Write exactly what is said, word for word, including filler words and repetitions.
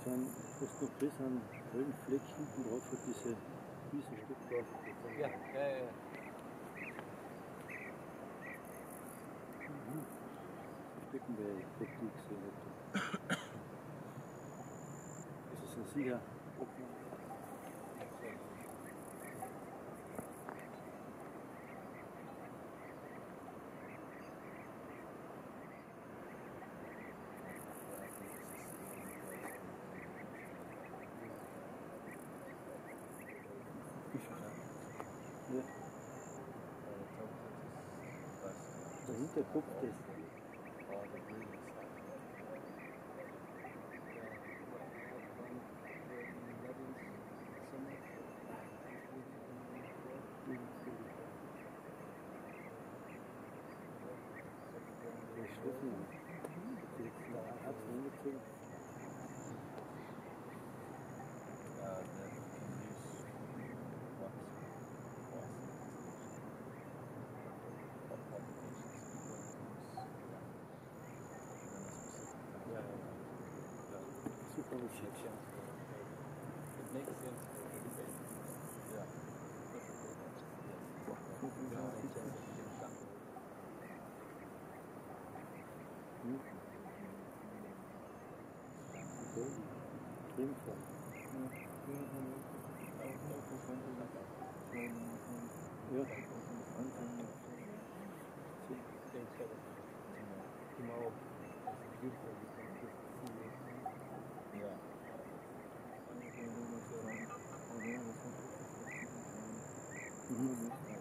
sind fast noch das an hellen Fleck hinten drauf hat diese Wiesenstück drauf. Ja, ja, ja. Mhm. Stecken wir Batumi gesehen hätte. Also sind sicher ja. Dahinter guckt das. Der Schlüssel. Der hat es angezogen. Super shit, yeah. It makes sense for the debate. Yeah. Hm? Okay. Cremefall. Ja. Tomorrow. Yeah. Mhm.